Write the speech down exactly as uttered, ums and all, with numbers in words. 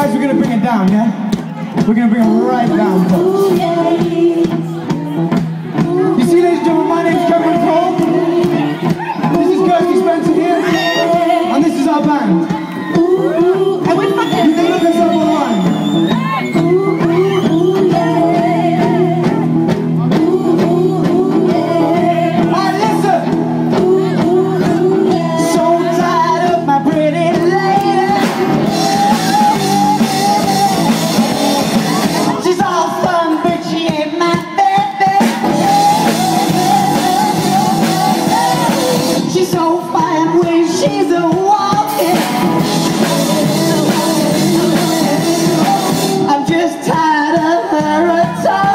guys, we're gonna bring it down, yeah? We're gonna bring it right down, folks. You see, ladies and gentlemen, my name's Cameron Cole. This is Kirsty Spencer here, and this is our band. And we're fucking. You can look us up online. Alright, listen. So tired of my pretty lady. She's all fun, but she ain't my baby. She's so fine when she's a walking. I'm just tired of her talking.